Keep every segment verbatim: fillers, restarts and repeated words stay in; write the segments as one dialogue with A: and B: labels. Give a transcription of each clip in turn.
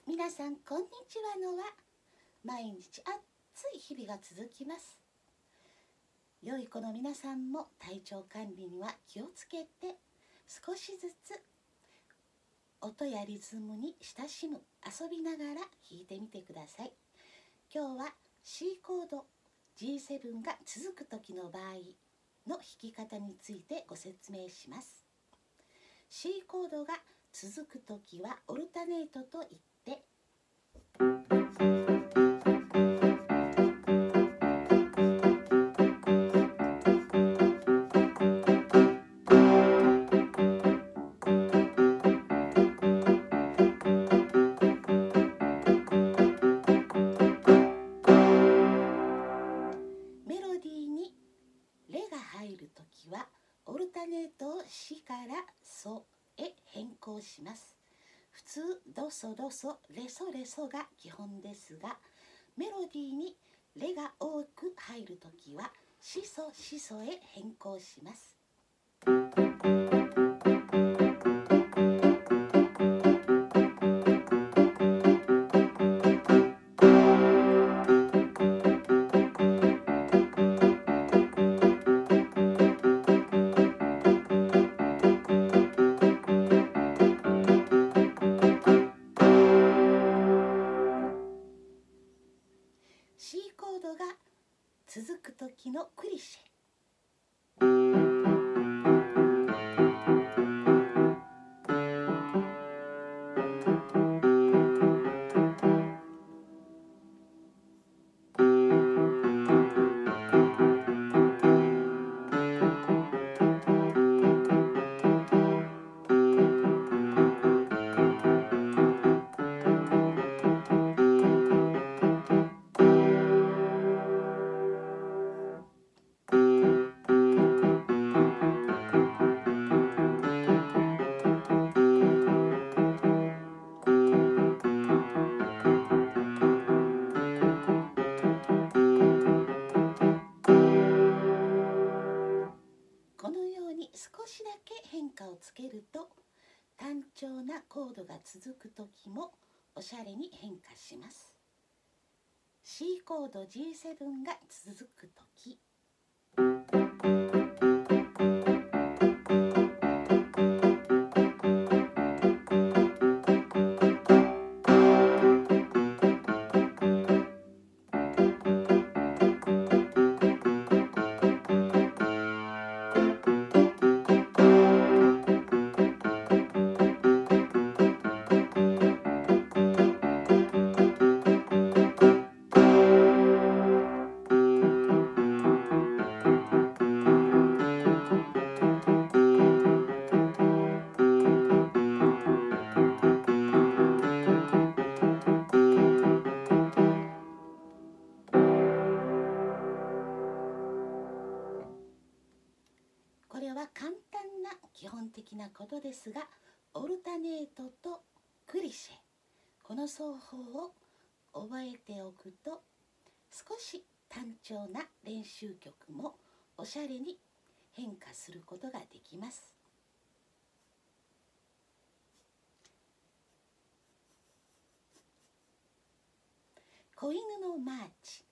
A: 皆さんこんにちはのは毎日暑い日々が続きます。良い子の皆さんも体調管理には気をつけて、少しずつ音やリズムに親しむ、遊びながら弾いてみてください。今日は C コード ジーセブン が続く時の場合の弾き方についてご説明します。 C コードが続く時はオルタネートといって、メロディーにレが入る時はオルタネートをシからソへ変更します。普通ドソドソレソレソが基本ですが、メロディーにレが多く入るときはシソシソへ変更します。C コードが続く時のクリシェ。このように少しだけ変化をつけると、単調なコードが続く時もおしゃれに変化します。 C コード ジーセブン が続く時、これは簡単な基本的なことですが、オルタネートとクリシェ、この奏法を覚えておくと、少し単調な練習曲もおしゃれに変化することができます。子犬のマーチ。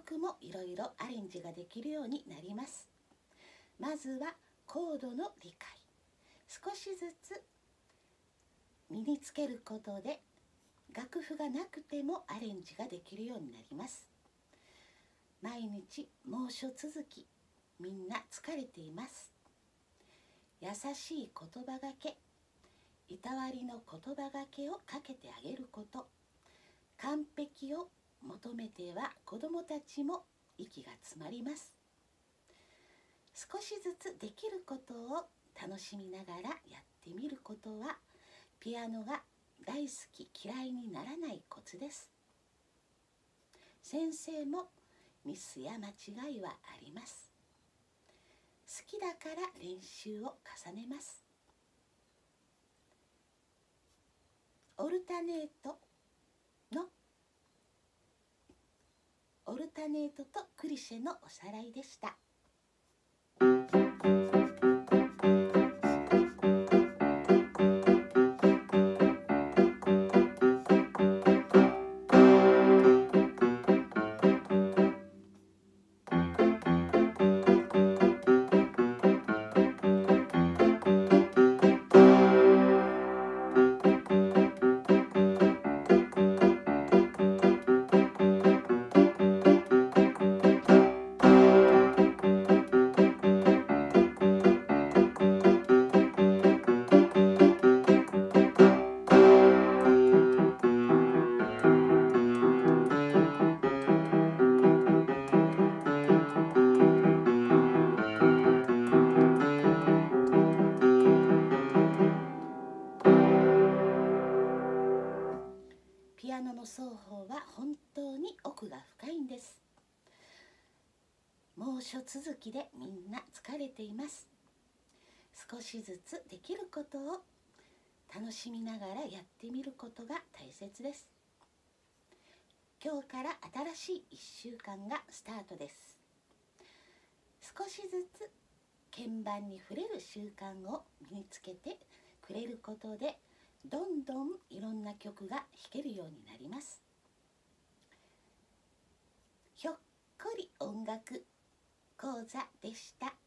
A: 曲もいろいろアレンジができるようになります。まずはコードの理解、少しずつ身につけることで楽譜がなくてもアレンジができるようになります。毎日猛暑続き、みんな疲れています。優しい言葉がけ、いたわりの言葉がけをかけてあげること、完璧を求めては子どもたちも息が詰まります。少しずつできることを楽しみながらやってみることは、ピアノが大好き嫌いにならないコツです。先生もミスや間違いはあります。好きだから練習を重ねます。オルタネートのオルタネートとクリシェのおさらいでした。ピアノの奏法は本当に奥が深いんです。猛暑続きでみんな疲れています。少しずつできることを楽しみながらやってみることが大切です。今日から新しいいっしゅうかんがスタートです。少しずつ鍵盤に触れる習慣を身につけてくれることで、どんどんいろんな曲が弾けるようになります。ひょっこり音楽講座でした。